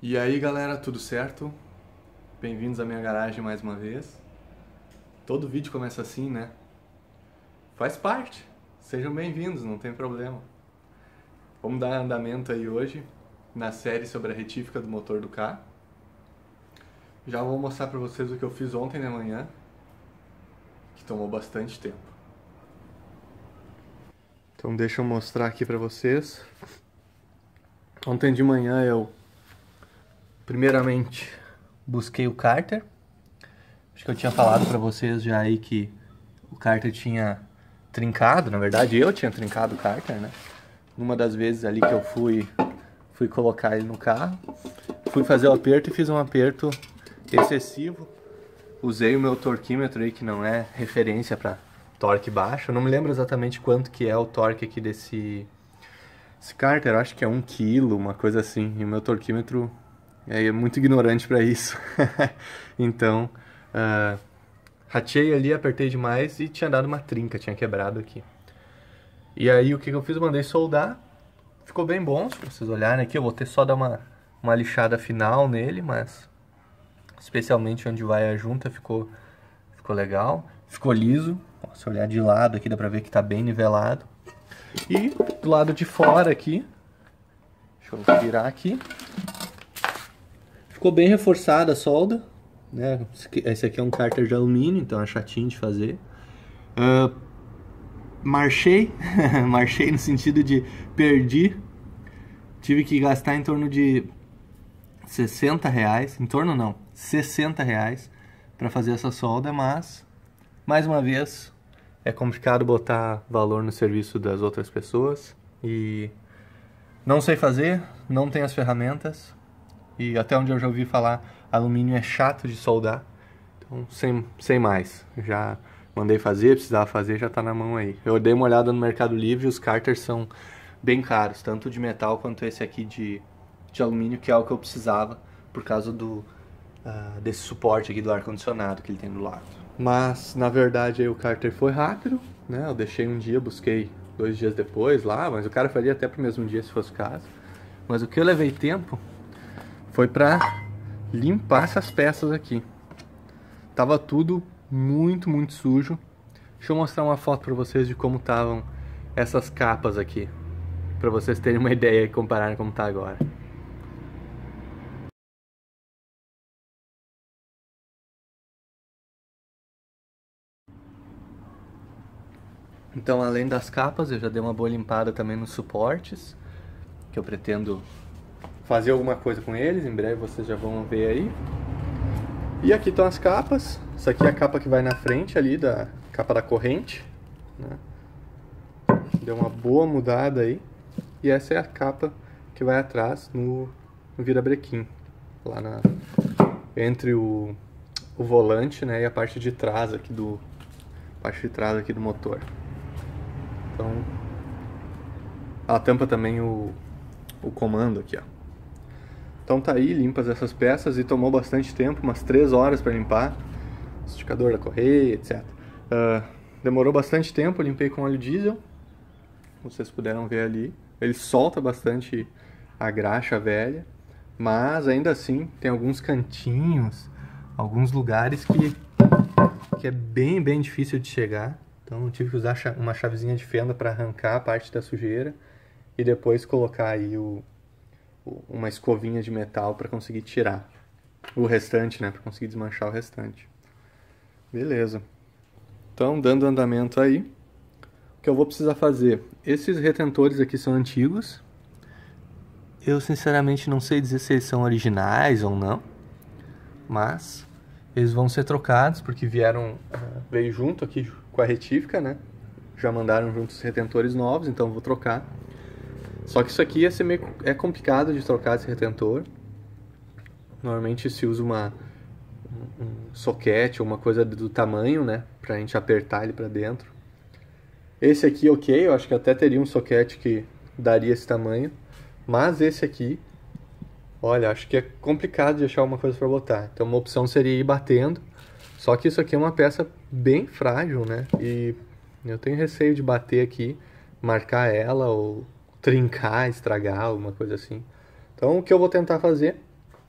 E aí galera, tudo certo? Bem-vindos à minha garagem mais uma vez. Todo vídeo começa assim, né? Faz parte, sejam bem-vindos, não tem problema. Vamos dar andamento aí hoje na série sobre a retífica do motor do carro. Já vou mostrar pra vocês o que eu fiz ontem de manhã, que tomou bastante tempo. Então deixa eu mostrar aqui pra vocês. Ontem de manhã eu, primeiramente, busquei o cárter. Acho que eu tinha falado pra vocês já aí que o cárter tinha trincado, na verdade eu tinha trincado o cárter, né? Numa das vezes ali que eu fui colocar ele no carro, fui fazer o aperto e fiz um aperto excessivo. Usei o meu torquímetro aí, que não é referência para torque baixo. Eu não me lembro exatamente quanto que é o torque aqui desse cárter, eu acho que é 1 kg, uma coisa assim. E o meu torquímetro é muito ignorante para isso. Então, ratei ali, apertei demais e tinha dado uma trinca, tinha quebrado aqui. E aí o que eu fiz? Eu mandei soldar. Ficou bem bom, se vocês olharem aqui. Eu vou ter só dar uma lixada final nele, mas especialmente onde vai a junta ficou legal. Ficou liso. Se olhar de lado aqui dá pra ver que tá bem nivelado. E do lado de fora aqui, deixa eu virar aqui, ficou bem reforçada a solda, né? Esse aqui é um cárter de alumínio, então é chatinho de fazer. Marchei, marchei no sentido de perdi, tive que gastar em torno de 60 reais, em torno não, 60 reais para fazer essa solda, mas, mais uma vez, é complicado botar valor no serviço das outras pessoas e não sei fazer, não tenho as ferramentas e até onde eu já ouvi falar, alumínio é chato de soldar, então sem mais, já mandei fazer, precisava fazer, já tá na mão aí. Eu dei uma olhada no Mercado Livre, os cárteres são bem caros, tanto de metal quanto esse aqui de alumínio, que é o que eu precisava por causa desse suporte aqui do ar-condicionado que ele tem do lado. Mas, na verdade, aí o cárter foi rápido, né? Eu deixei um dia, busquei 2 dias depois lá, mas o cara faria até pro mesmo dia se fosse o caso. Mas o que eu levei tempo foi pra limpar essas peças aqui. Tava tudo muito sujo. Deixa eu mostrar uma foto pra vocês de como estavam essas capas aqui, pra vocês terem uma ideia e compararem como tá agora. Então, além das capas, eu já dei uma boa limpada também nos suportes, que eu pretendo fazer alguma coisa com eles, em breve vocês já vão ver aí. E aqui estão as capas. Essa aqui é a capa que vai na frente ali, da capa da corrente, né? Deu uma boa mudada aí. E essa é a capa que vai atrás no virabrequim, lá entre o volante, né, e a parte de trás aqui do motor. Então, ela tampa também o comando aqui, ó. Então tá aí, limpas essas peças e tomou bastante tempo, umas 3 horas para limpar. Esticador da correia, etc. Demorou bastante tempo, eu limpei com óleo diesel. Vocês puderam ver ali. Ele solta bastante a graxa velha, mas ainda assim tem alguns cantinhos, alguns lugares que é bem difícil de chegar. Então eu tive que usar uma chavezinha de fenda para arrancar a parte da sujeira e depois colocar aí uma escovinha de metal para conseguir tirar o restante, né, para conseguir desmanchar o restante. Beleza. Então, dando andamento aí, o que eu vou precisar fazer? Esses retentores aqui são antigos. Eu sinceramente não sei dizer se eles são originais ou não, mas eles vão ser trocados porque veio junto aqui com a retífica, né? Já mandaram juntos os retentores novos, então eu vou trocar. Só que isso aqui é complicado de trocar esse retentor. Normalmente se usa um soquete ou uma coisa do tamanho, né, pra gente apertar ele pra dentro. Esse aqui, ok, eu acho que até teria um soquete que daria esse tamanho. Mas esse aqui, olha, acho que é complicado de achar uma coisa pra botar. Então uma opção seria ir batendo. Só que isso aqui é uma peça bem frágil, né, e eu tenho receio de bater aqui, marcar ela ou trincar, estragar, alguma coisa assim. Então o que eu vou tentar fazer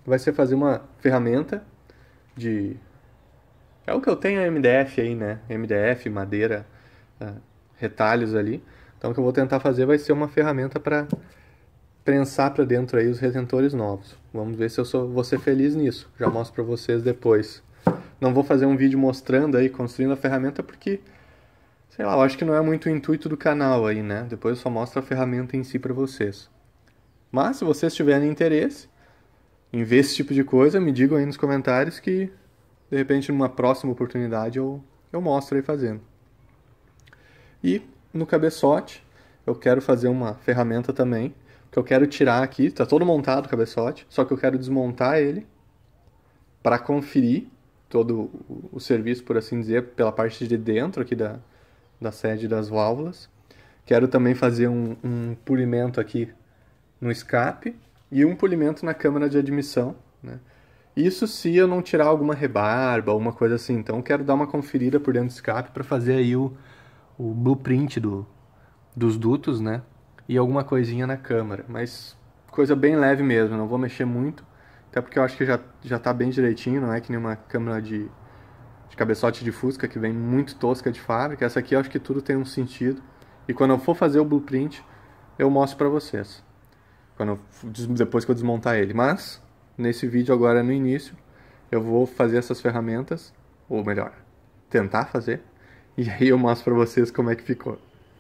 vai ser fazer uma ferramenta de... É o que eu tenho MDF aí, né? MDF, madeira, retalhos ali. Então o que eu vou tentar fazer vai ser uma ferramenta para prensar para dentro aí os retentores novos. Vamos ver se eu vou ser feliz nisso. Já mostro para vocês depois. Não vou fazer um vídeo mostrando aí, construindo a ferramenta, porque, sei lá, eu acho que não é muito o intuito do canal aí, né? Depois eu só mostro a ferramenta em si para vocês. Mas se vocês tiverem interesse em ver esse tipo de coisa, me digam aí nos comentários que, de repente, numa próxima oportunidade eu mostro aí fazendo. E no cabeçote, eu quero fazer uma ferramenta também, que eu quero tirar aqui, tá todo montado o cabeçote, só que eu quero desmontar ele para conferir todo o serviço, por assim dizer, pela parte de dentro aqui da sede das válvulas. Quero também fazer um polimento aqui no escape e um polimento na câmara de admissão, né? Isso se eu não tirar alguma rebarba, alguma coisa assim. Então quero dar uma conferida por dentro do escape para fazer aí o blueprint dos dutos, né? E alguma coisinha na câmara, mas coisa bem leve mesmo, não vou mexer muito, até porque eu acho que já tá bem direitinho, não é que nem uma câmera de cabeçote de Fusca que vem muito tosca de fábrica. Essa aqui eu acho que tudo tem um sentido, e quando eu for fazer o blueprint eu mostro pra vocês, depois que eu desmontar ele. Mas nesse vídeo agora no início eu vou fazer essas ferramentas, ou melhor, tentar fazer, e aí eu mostro pra vocês como é que ficou.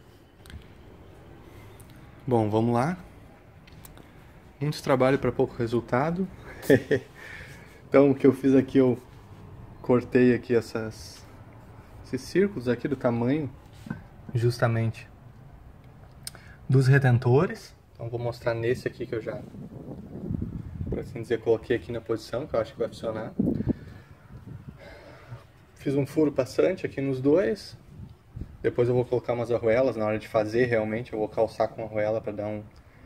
Bom, vamos lá. Muito trabalho para pouco resultado. Então o que eu fiz aqui, eu cortei aqui esses círculos aqui do tamanho justamente dos retentores. Então vou mostrar nesse aqui que eu já, por assim dizer, coloquei aqui na posição, que eu acho que vai funcionar. Fiz um furo passante aqui nos dois. Depois eu vou colocar umas arruelas na hora de fazer, realmente eu vou calçar com a arruela para dar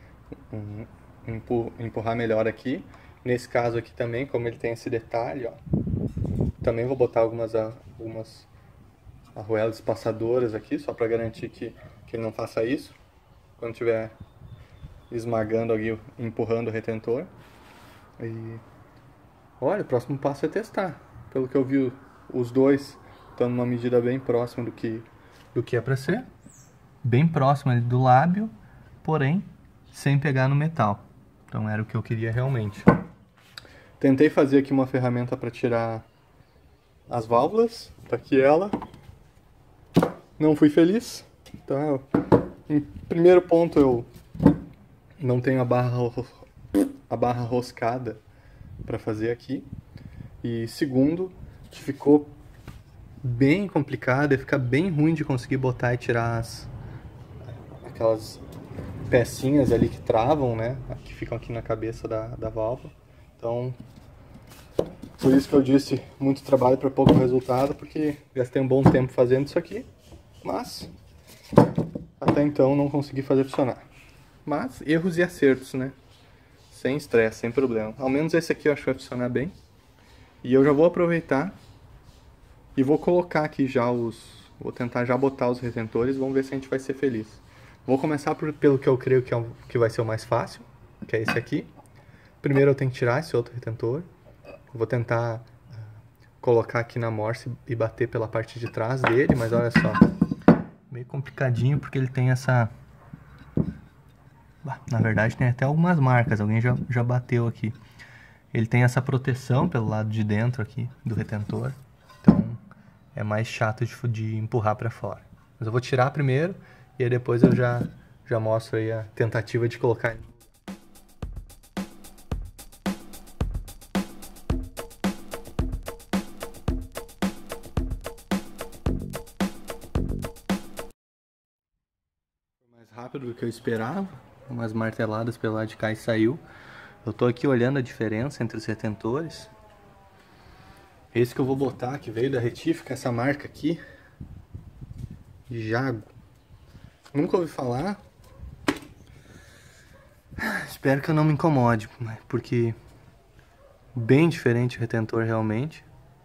empurrar melhor aqui. Nesse caso aqui também, como ele tem esse detalhe, ó, também vou botar algumas arruelas espaçadoras aqui, só para garantir que ele não faça isso quando estiver esmagando aqui, empurrando o retentor. E olha, o próximo passo é testar. Pelo que eu vi, os dois estão numa medida bem próxima do que é para ser, bem próximo ali do lábio, porém sem pegar no metal. Então era o que eu queria realmente. Tentei fazer aqui uma ferramenta para tirar as válvulas, tá aqui ela. Não fui feliz. Então, em primeiro ponto, eu não tenho a barra roscada para fazer aqui. E segundo, ficou bem complicado, ia ficar bem ruim de conseguir botar e tirar aquelas pecinhas ali que travam, né, que ficam aqui na cabeça da válvula. Então, por isso que eu disse, muito trabalho para pouco resultado, porque gastei um bom tempo fazendo isso aqui, mas até então não consegui fazer funcionar. Mas erros e acertos, né, sem estresse, sem problema. Ao menos esse aqui eu acho que vai funcionar bem. E eu já vou aproveitar e vou colocar aqui já vou tentar já botar os retentores, vamos ver se a gente vai ser feliz. Vou começar pelo que eu creio que vai ser o mais fácil, que é esse aqui. Primeiro eu tenho que tirar esse outro retentor. Vou tentar colocar aqui na morse e bater pela parte de trás dele, mas olha só, meio complicadinho porque ele tem essa... Na verdade tem até algumas marcas, alguém já bateu aqui. Ele tem essa proteção pelo lado de dentro aqui do retentor, então é mais chato de empurrar para fora. Mas eu vou tirar primeiro e aí depois eu já mostro aí a tentativa de colocar ele. Foi mais rápido do que eu esperava, umas marteladas pelo lado de cá e saiu. Eu tô aqui olhando a diferença entre os retentores. Esse que eu vou botar, que veio da retífica, essa marca aqui, Jago. Nunca ouvi falar. Espero que eu não me incomode, porque bem diferente o retentor realmente.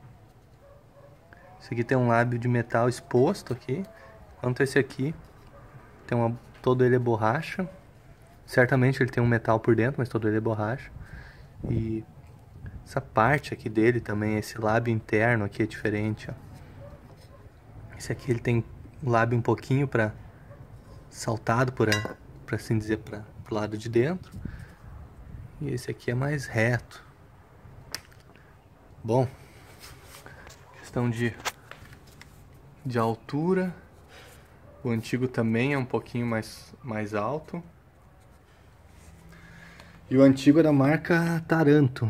Esse aqui tem um lábio de metal exposto aqui, enquanto esse aqui tem todo ele é borracha. Certamente ele tem um metal por dentro, mas todo ele é borracha. E Essa parte aqui dele também, esse lábio interno aqui é diferente, ó. Esse aqui ele tem o lábio um pouquinho saltado, por assim dizer, pro lado de dentro. E esse aqui é mais reto. Bom, questão de altura. O antigo também é um pouquinho mais alto. E o antigo é da marca Taranto.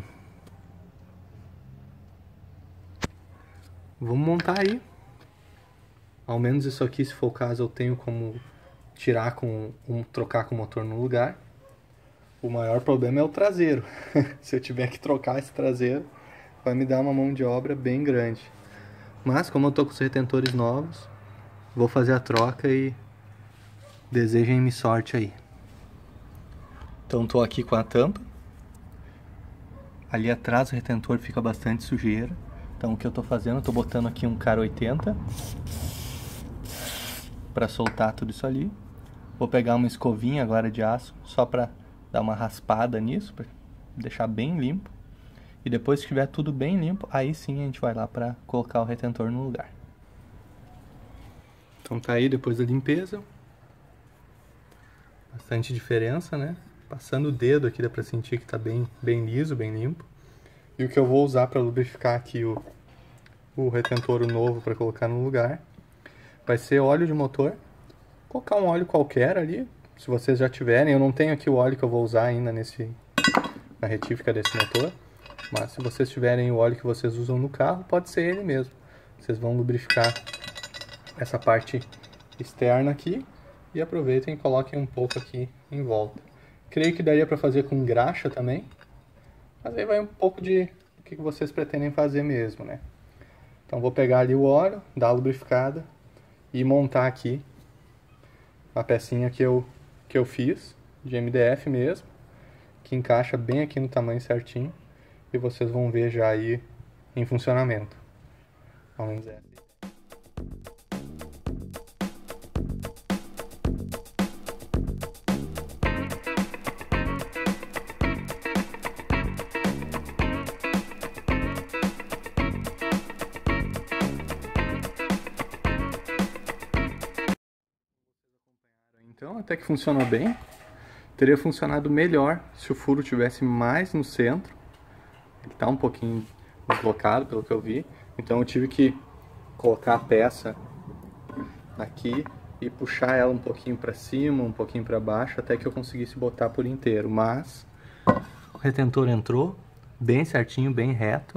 Vamos montar aí. Ao menos isso aqui, se for o caso, eu tenho como tirar trocar com o motor no lugar. O maior problema é o traseiro. Se eu tiver que trocar esse traseiro, vai me dar uma mão de obra bem grande. Mas como eu tô com os retentores novos, vou fazer a troca e desejem-me sorte aí. Então tô aqui com a tampa. Ali atrás o retentor fica bastante sujeira. Então o que eu tô fazendo, eu tô botando aqui um cara 80 para soltar tudo isso ali. Vou pegar uma escovinha agora de aço, só para dar uma raspada nisso, para deixar bem limpo. E depois que estiver tudo bem limpo, aí sim a gente vai lá para colocar o retentor no lugar. Então tá aí depois da limpeza. Bastante diferença, né? Passando o dedo aqui dá pra sentir que tá bem liso, bem limpo. E o que eu vou usar para lubrificar aqui o retentor novo para colocar no lugar vai ser óleo de motor. Vou colocar um óleo qualquer ali, se vocês já tiverem. Eu não tenho aqui o óleo que eu vou usar ainda na retífica desse motor. Mas se vocês tiverem o óleo que vocês usam no carro, pode ser ele mesmo. Vocês vão lubrificar essa parte externa aqui e aproveitem e coloquem um pouco aqui em volta. Creio que daria para fazer com graxa também, mas aí vai um pouco do que vocês pretendem fazer mesmo, né? Então vou pegar ali o óleo, dar a lubrificada e montar aqui a pecinha que eu fiz, de MDF mesmo, que encaixa bem aqui no tamanho certinho, e vocês vão ver já aí em funcionamento. Ao menos é. Então até que funciona bem. Teria funcionado melhor se o furo tivesse mais no centro. Ele está um pouquinho deslocado pelo que eu vi. Então eu tive que colocar a peça aqui e puxar ela um pouquinho para cima, um pouquinho para baixo, até que eu conseguisse botar por inteiro. Mas o retentor entrou bem certinho, bem reto.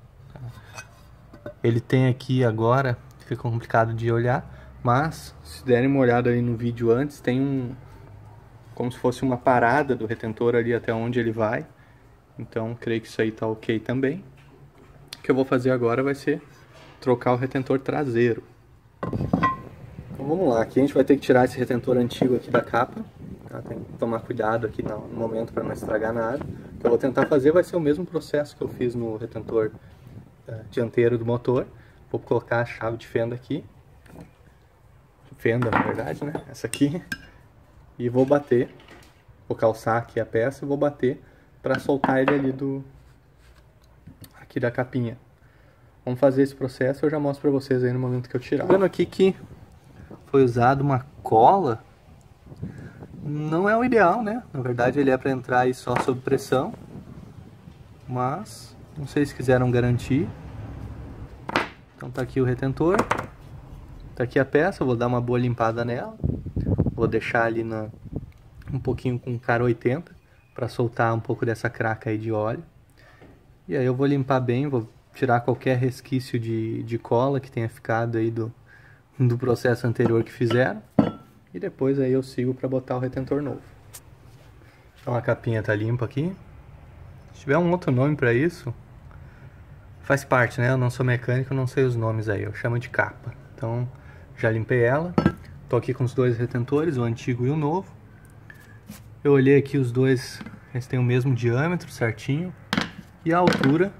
Ele tem aqui agora, fica complicado de olhar, mas se derem uma olhada aí no vídeo antes, tem como se fosse uma parada do retentor ali até onde ele vai. Então creio que isso aí tá ok também. O que eu vou fazer agora vai ser trocar o retentor traseiro. Então vamos lá, aqui a gente vai ter que tirar esse retentor antigo aqui da capa, tá? Tem que tomar cuidado aqui no momento para não estragar nada. O que eu vou tentar fazer vai ser o mesmo processo que eu fiz no retentor dianteiro do motor. Vou colocar a chave de fenda aqui, fenda na verdade, né? Essa aqui, e vou bater, vou calçar aqui a peça e vou bater para soltar ele ali aqui da capinha. Vamos fazer esse processo, eu já mostro para vocês aí no momento que eu tirar. Vendo aqui que foi usado uma cola, não é o ideal, né? Na verdade ele é para entrar aí só sob pressão, mas não sei se quiseram garantir. Então tá aqui o retentor, tá aqui a peça, vou dar uma boa limpada nela, vou deixar ali um pouquinho com cara 80 para soltar um pouco dessa craca aí de óleo. E aí eu vou limpar bem, vou tirar qualquer resquício de cola que tenha ficado aí do processo anterior que fizeram. E depois aí eu sigo para botar o retentor novo. Então a capinha tá limpa aqui. Se tiver um outro nome para isso, faz parte, né? Eu não sou mecânico, eu não sei os nomes aí, eu chamo de capa. Então já limpei ela. Tô aqui com os dois retentores, o antigo e o novo. Eu olhei aqui os dois, eles têm o mesmo diâmetro certinho. E a altura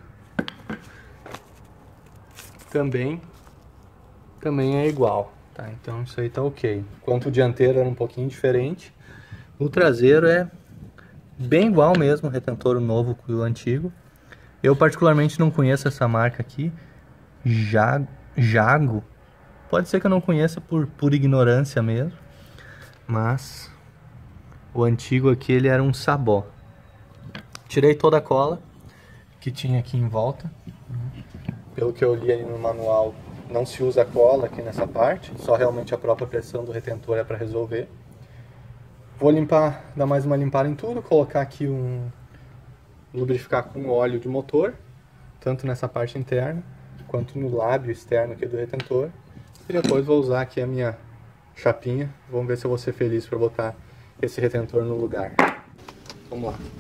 também é igual, tá? Então isso aí tá ok. Enquanto o dianteiro era um pouquinho diferente, o traseiro é bem igual mesmo, o retentor novo com o antigo. Eu particularmente não conheço essa marca aqui, Jago. Pode ser que eu não conheça por ignorância mesmo, mas o antigo aqui ele era um Sabó. Tirei toda a cola que tinha aqui em volta. Pelo que eu li ali no manual, não se usa cola aqui nessa parte, só realmente a própria pressão do retentor é para resolver. Vou limpar, dar mais uma limpada em tudo, colocar aqui lubrificar com óleo de motor, tanto nessa parte interna, quanto no lábio externo aqui do retentor. E depois vou usar aqui a minha chapinha, vamos ver se eu vou ser feliz para botar esse retentor no lugar. Vamos lá.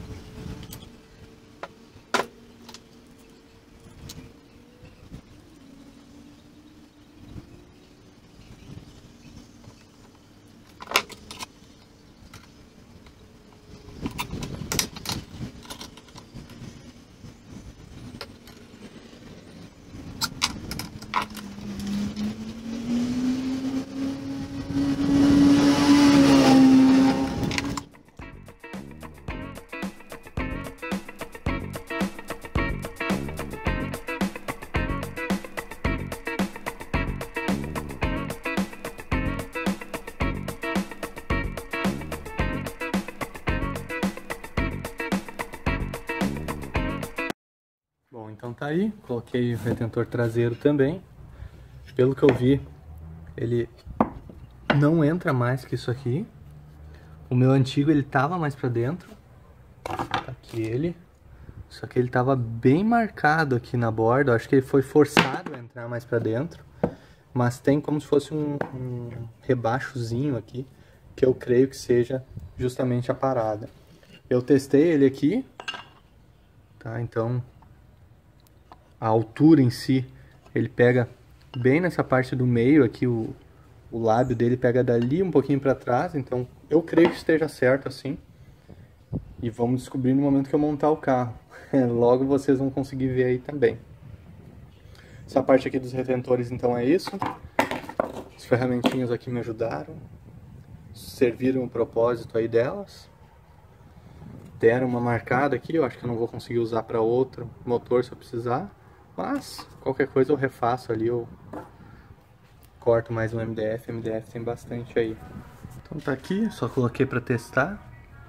Bom, então tá aí, coloquei o retentor traseiro também. Pelo que eu vi, ele não entra mais que isso aqui. O meu antigo ele tava mais pra dentro. Tá aqui ele. Só que ele tava bem marcado aqui na borda. Eu acho que ele foi forçado a entrar mais pra dentro. Mas tem como se fosse um rebaixozinho aqui, que eu creio que seja justamente a parada. Eu testei ele aqui, tá? Então a altura em si, ele pega bem nessa parte do meio aqui, o lábio dele pega dali um pouquinho para trás, então eu creio que esteja certo assim. E vamos descobrir no momento que eu montar o carro. Logo vocês vão conseguir ver aí também. Essa parte aqui dos retentores então é isso. As ferramentinhas aqui me ajudaram, serviram o propósito aí delas. Deram uma marcada aqui, eu acho que eu não vou conseguir usar para outro motor se eu precisar. Mas, qualquer coisa eu refaço ali, eu corto mais um MDF, MDF tem bastante aí. Então tá aqui, só coloquei pra testar.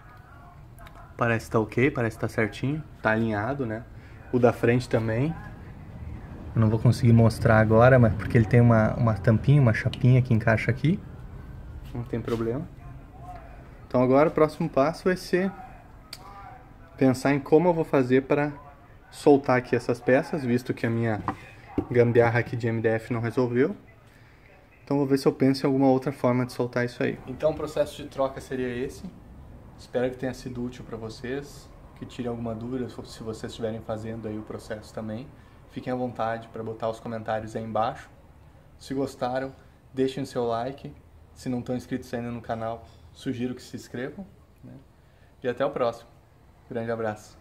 Parece que tá ok, parece que tá certinho, tá alinhado, né? O da frente também. Eu não vou conseguir mostrar agora, mas porque ele tem uma tampinha, uma chapinha que encaixa aqui. Não tem problema. Então agora o próximo passo vai ser pensar em como eu vou fazer para soltar aqui essas peças, visto que a minha gambiarra aqui de MDF não resolveu. Então vou ver se eu penso em alguma outra forma de soltar isso aí. Então o processo de troca seria esse. Espero que tenha sido útil para vocês, que tire alguma dúvida se vocês estiverem fazendo aí o processo também. Fiquem à vontade para botar os comentários aí embaixo. Se gostaram, deixem o seu like. Se não estão inscritos ainda no canal, sugiro que se inscrevam, né? E até o próximo. Grande abraço.